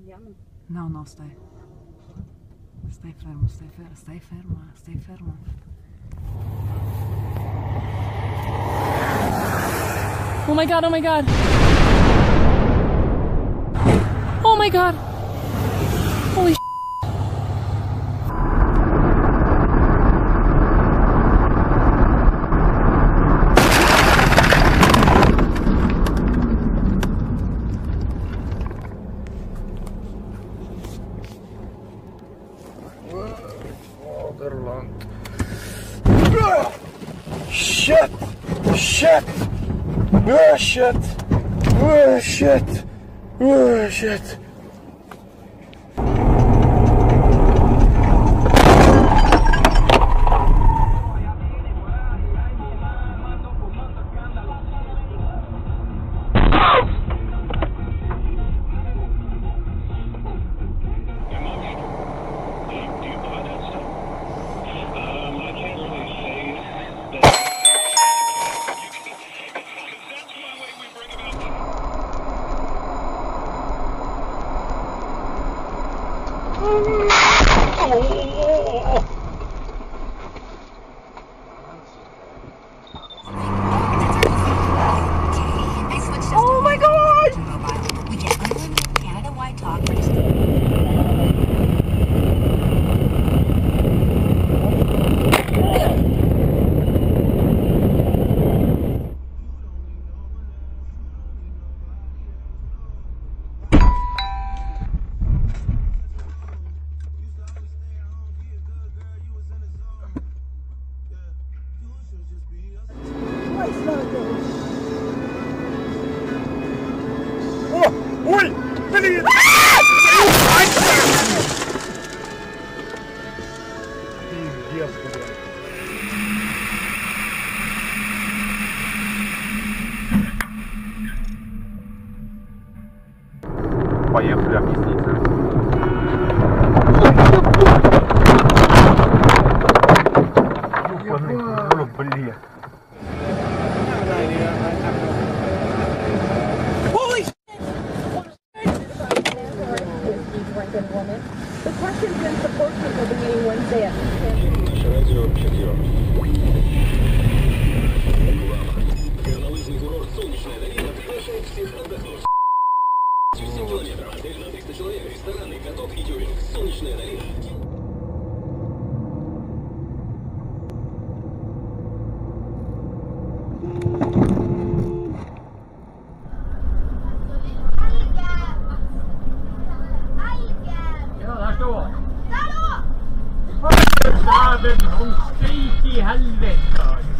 No, no, stai. Stai fermo, stai fermo. Oh my god, oh my god. Oh my god. Holy shit. Shit! Shit! Oh shit! Oh shit! Oh shit! Oh my god! We get unlimited Canada-wide talk rates. Ой! Блин! Пиздец, блин. Поехали, объясните. Блин. Woman. The questions and support group will be meeting Wednesday at 'Hon skrik i helvete!